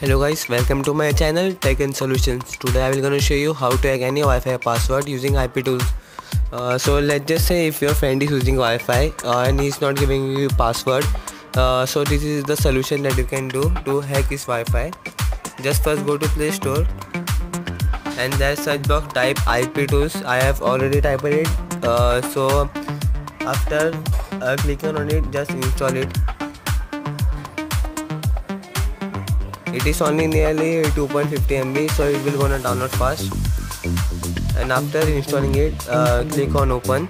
Hello guys, welcome to my channel Tech and Solutions. Today I will gonna show you how to hack any Wi-Fi password using IP tools. So let's just say if your friend is using Wi-Fi and he's not giving you password, so this is the solution that you can do to hack his Wi-Fi. Just first go to Play Store and there search box type IP tools. I have already typed it. So after clicking on it, just install it. It is only nearly 2.50 MB, so it will gonna download fast. And after installing it, click on open.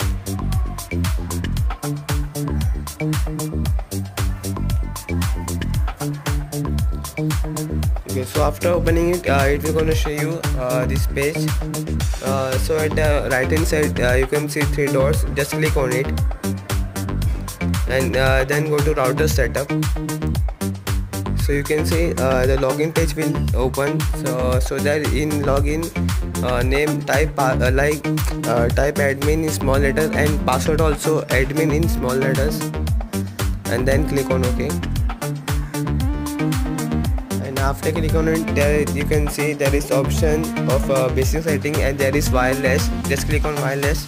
Okay, so after opening it, it will gonna show you this page. So at the right hand side, you can see 3 dots. Just click on it, and then go to router setup. So you can see the login page will open. So that in login name type type admin in small letter and password also admin in small letters, and then click on OK. And after click on it, there you can see there is option of basic setting and there is wireless. Just click on wireless,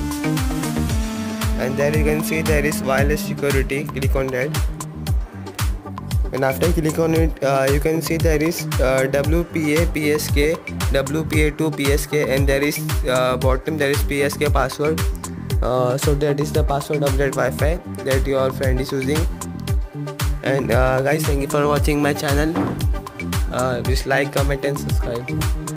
and there you can see there is wireless security. Click on that. And after click on it, you can see there is WPA PSK, WPA2 PSK, and there is bottom there is PSK password. So that is the password of that Wi-Fi that your friend is using. And guys, thank you for watching my channel. Please like, comment and subscribe.